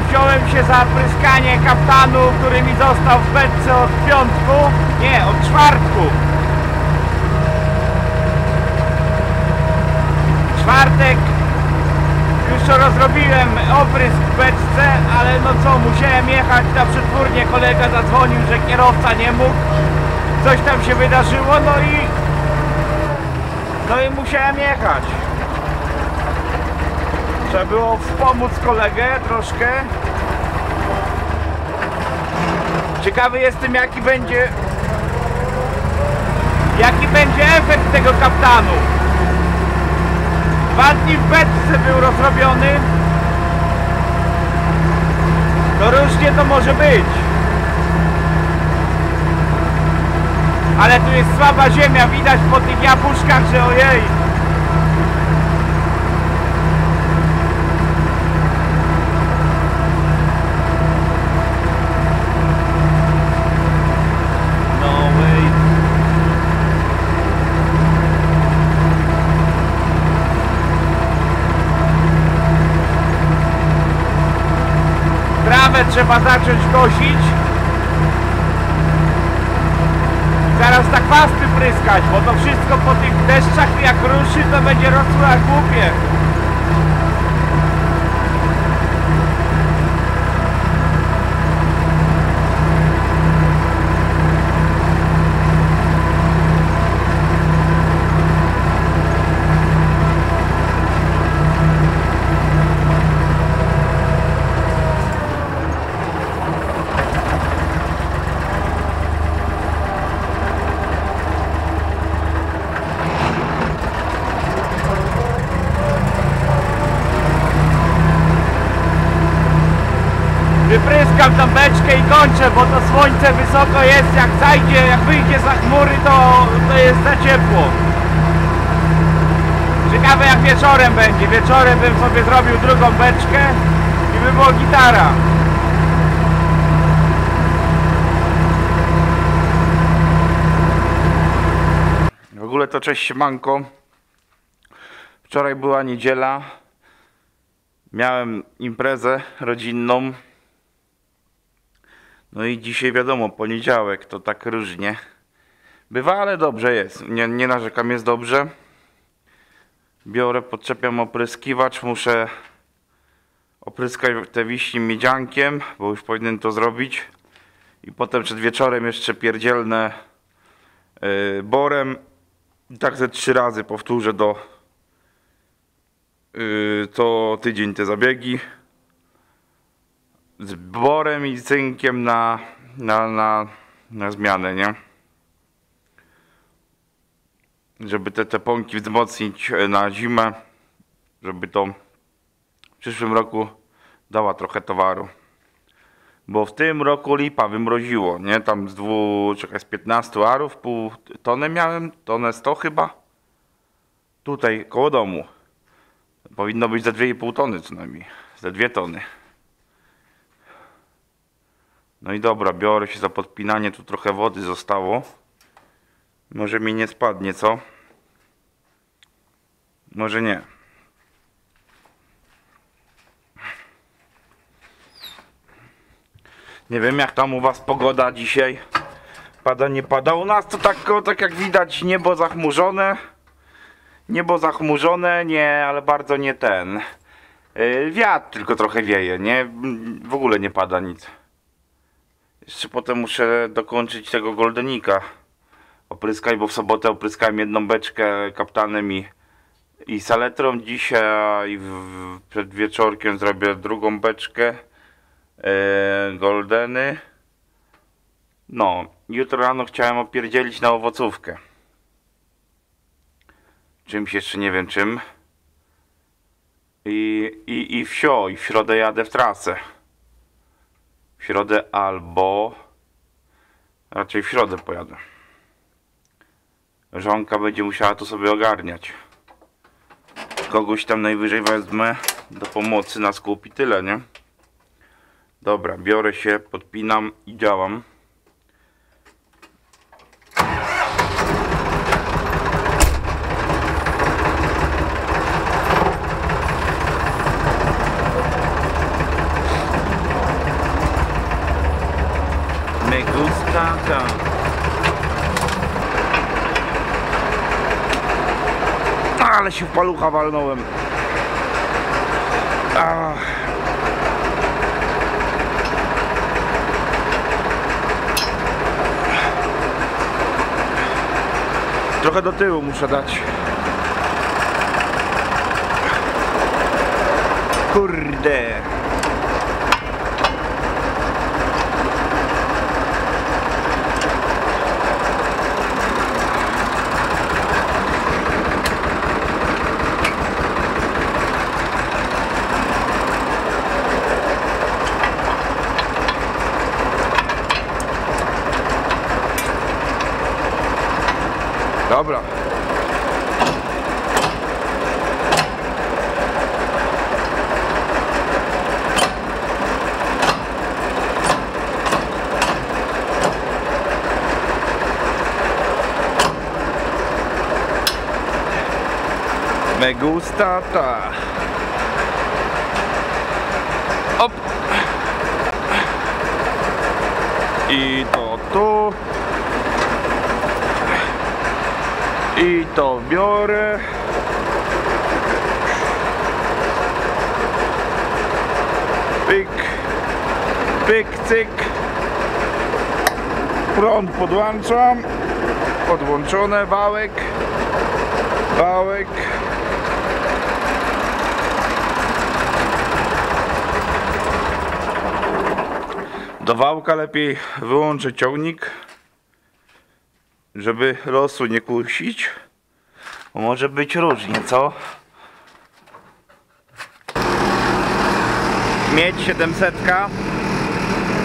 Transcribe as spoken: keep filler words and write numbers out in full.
wziąłem się za pryskanie kaftanu, który mi został w beczce od piątku, nie, od czwartku. Czwartek już to rozrobiłem oprysk w beczce, ale no co, musiałem jechać na przetwórnię, kolega zadzwonił, że kierowca nie mógł, coś tam się wydarzyło, no i no i musiałem jechać. Trzeba było wspomóc kolegę troszkę. Ciekawy jestem, jaki będzie jaki będzie efekt tego kaftanu. Dwa dni w beczce był rozrobiony. To różnie to może być. Ale tu jest słaba ziemia, widać po tych jabłuszkach, że ojej. Trzeba zacząć kosić. Zaraz tak pasty pryskać, bo to wszystko po tych deszczach jak ruszy, to będzie rosło jak głupie. Wypryskam tą beczkę i kończę, bo to słońce wysoko jest, jak zajdzie, jak wyjdzie za chmury, to, to jest za ciepło. Ciekawe jak wieczorem będzie. Wieczorem bym sobie zrobił drugą beczkę i by była gitara. W ogóle to cześć siemanko. Wczoraj była niedziela. Miałem imprezę rodzinną. No i dzisiaj wiadomo, poniedziałek, to tak różnie bywa, ale dobrze jest, nie, nie narzekam, jest dobrze. Biorę, podczepiam opryskiwacz, muszę opryskać te wiśnie miedziankiem, bo już powinien to zrobić. I potem przed wieczorem jeszcze pierdzielnę yy, borem. I tak ze trzy razy powtórzę do yy, co tydzień te zabiegi. Z borem i cynkiem na, na, na, na zmianę, nie? Żeby te, te pąki wzmocnić na zimę, żeby to w przyszłym roku dała trochę towaru. Bo w tym roku lipa wymroziło, nie? Tam z dwóch, czekaj, z piętnastu arów, pół tonę miałem, tonę sto chyba. Tutaj, koło domu. Powinno być za dwie i pół tony co najmniej, za dwie tony. No i dobra, biorę się za podpinanie, tu trochę wody zostało. Może mi nie spadnie, co? Może nie. Nie wiem jak tam u was pogoda dzisiaj. Pada, nie pada. U nas to tak, tak jak widać, niebo zachmurzone. Niebo zachmurzone, nie, ale bardzo nie ten. Yy, wiatr tylko trochę wieje, nie? W ogóle nie pada nic. Jeszcze potem muszę dokończyć tego goldenika. Opryskać, bo w sobotę opryskałem jedną beczkę kaptanem i, i saletrą. Dzisiaj w, przed wieczorkiem zrobię drugą beczkę. Yy, goldeny. No, jutro rano chciałem opierdzielić na owocówkę. Czymś jeszcze nie wiem czym. I, i, i wsio, i w środę jadę w trasę. W środę albo raczej w środę pojadę. Żonka będzie musiała to sobie ogarniać. Kogoś tam najwyżej wezmę do pomocy na skup i tyle, nie? Dobra, biorę się, podpinam i działam. Ale się w palucha walnąłem. Ach. Trochę do tyłu muszę dać. Kurde. Dobra. Me gusta ta. Op. I to tu. I to biorę. Pyk. Pyk, cyk. Prąd podłączam. Podłączone, wałek. Wałek. Do wałka lepiej wyłączyć ciągnik, żeby losu nie kusić, bo może być różnie, co? Miedź siedemset.